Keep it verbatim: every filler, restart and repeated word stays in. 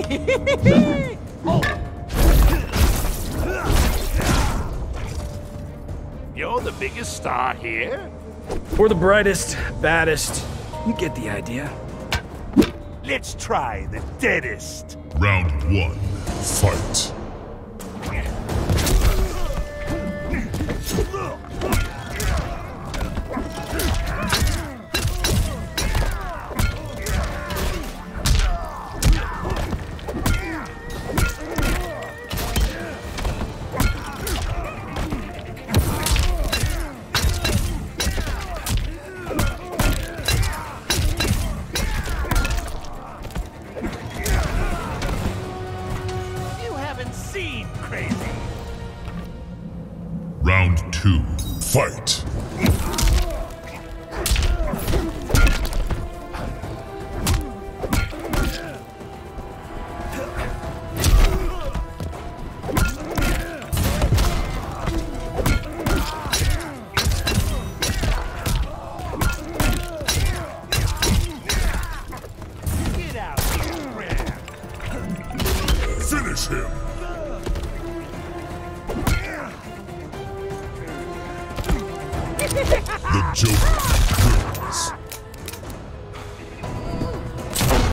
You're the biggest star here? We're the brightest, baddest. You get the idea. Let's try the deadest. Round one, fight. Round two, fight. Get out here, Finish him. The Joker